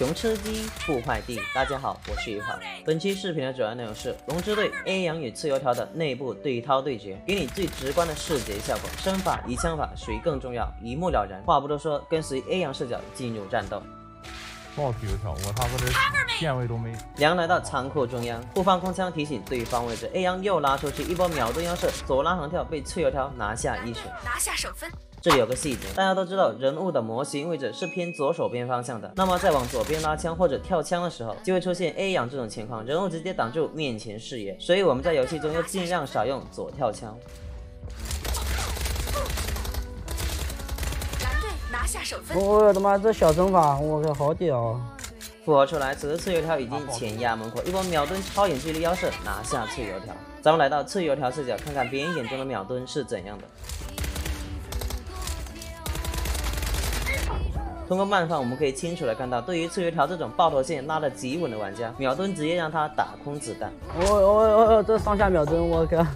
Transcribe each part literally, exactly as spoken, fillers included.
熊吃鸡，不坏地。大家好，我是一号。本期视频的主要内容是龙之队 A 阳与刺油条的内部对掏对决，给你最直观的视觉效果。身法与枪法谁更重要，一目了然。话不多说，跟随 A 阳视角进入战斗。 爆刺油条，我他妈的键位都没。 梁来到仓库中央，不放空枪提醒对方位置。A 阳又拉出去一波秒蹲腰射，左拉横跳被刺油条拿下一血， 拿下首分。 这里有个细节，大家都知道人物的模型位置是偏左手边方向的，那么在往左边拉枪或者跳枪的时候，就会出现 A 阳这种情况，人物直接挡住面前视野。所以我们在游戏中要尽量少用左跳枪。 拿下首分！ 我的妈，这小针法，我靠，好屌！ 复活出来，此时刺油条已经前压门口，一波秒蹲超远距离腰射拿下刺油条。咱们来到刺油条视角，看看别人眼中的秒蹲是怎样的。通过慢放，我们可以清楚的看到，对于刺油条这种爆头线拉得极稳的玩家，秒蹲直接让他打空子弹。 哦哦哦哦，这上下秒蹲，我靠！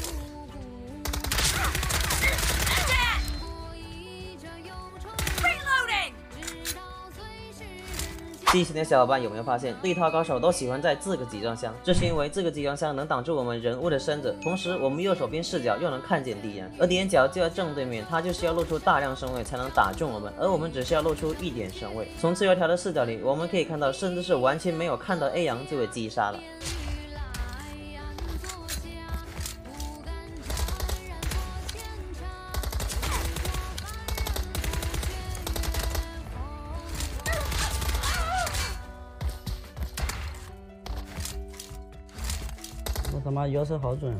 细心的小伙伴有没有发现，对掏高手都喜欢在这个集装箱？这是因为这个集装箱能挡住我们人物的身子，同时我们右手边视角又能看见敌人，而敌人脚就在正对面，他就需要露出大量身位才能打中我们，而我们只需要露出一点身位。从刺油条的视角里，我们可以看到，甚至是完全没有看到 A 阳就被击杀了。 我他妈腰射好准啊！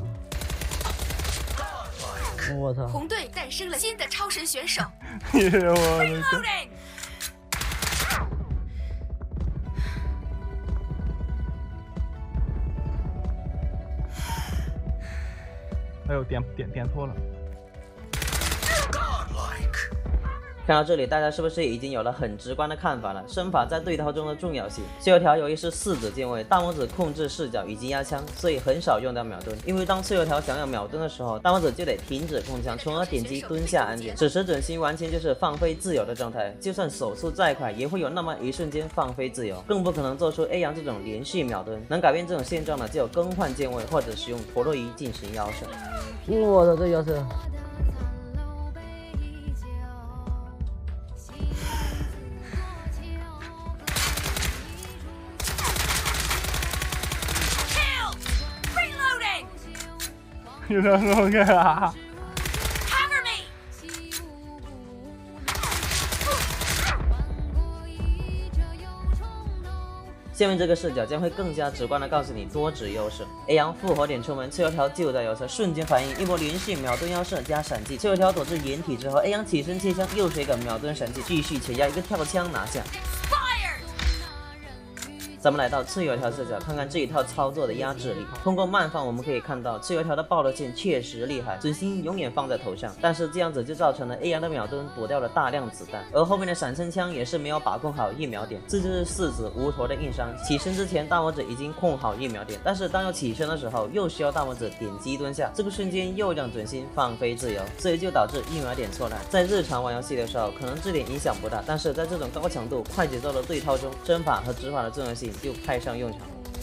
我操！ 红队诞生了新的超神选手。 我的天！哎呦，点点点错了。 看到这里，大家是不是已经有了很直观的看法了？身法在对掏中的重要性。刺油条由于是四指键位，大拇指控制视角以及压枪，所以很少用到秒蹲。因为当刺油条想要秒蹲的时候，大拇指就得停止控枪，从而点击蹲下按键。此时准心完全就是放飞自由的状态，就算手速再快，也会有那么一瞬间放飞自由，更不可能做出 A 阳这种连续秒蹲。能改变这种现状的，只有更换键位或者使用陀螺仪进行腰射。 我的这腰射！ 有点说干啥？ 下面这个视角将会更加直观的告诉你多指优势。A 阳复活点出门，刺油条就在右侧，瞬间反应，一波连续秒蹲腰射加闪击，刺油条躲至掩体之后 ，A 阳起身切枪，又是一个秒蹲闪击，继续前压一个跳枪拿下。 咱们来到刺油条视角，看看这一套操作的压制力。通过慢放，我们可以看到刺油条的爆头线确实厉害，准心永远放在头上。但是这样子就造成了 A 阳的秒蹲躲掉了大量子弹，而后面的闪身枪也是没有把控好一秒点，这就是四指无头的硬伤。起身之前大拇指已经控好一秒点，但是当要起身的时候，又需要大拇指点击蹲下，这个瞬间又让准心放飞自由，所以就导致一秒点错乱。在日常玩游戏的时候，可能这点影响不大，但是在这种高强度、快节奏的对掏中，身法和指法的重要性就派上用场。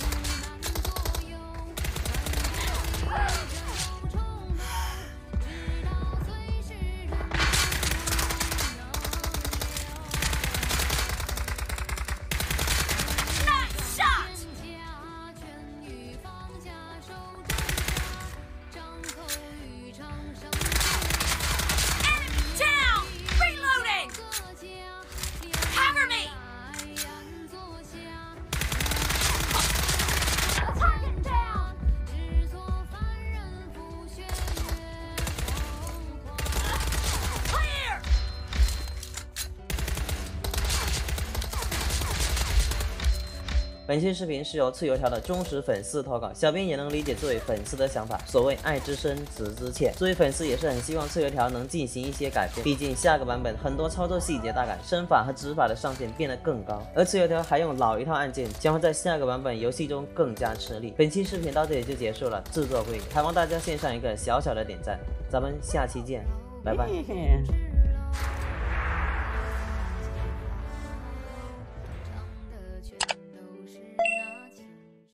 本期视频是由刺油条的忠实粉丝投稿，小编也能理解作为粉丝的想法。所谓爱之深，责之切。作为粉丝也是很希望刺油条能进行一些改变，毕竟下个版本很多操作细节大改，身法和指法的上限变得更高，而刺油条还用老一套按键，将会在下个版本游戏中更加吃力。本期视频到这里就结束了，制作不易，还望大家献上一个小小的点赞，咱们下期见，拜拜。